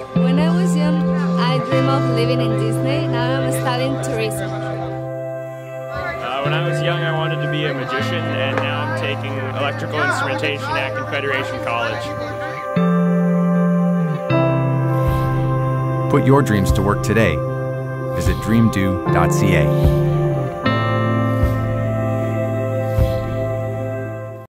When I was young, I dreamed of living in Disney. Now I'm studying tourism. When I was young, I wanted to be a magician, and now I'm taking electrical instrumentation at Confederation College. Put your dreams to work today. Visit dreamdo.ca.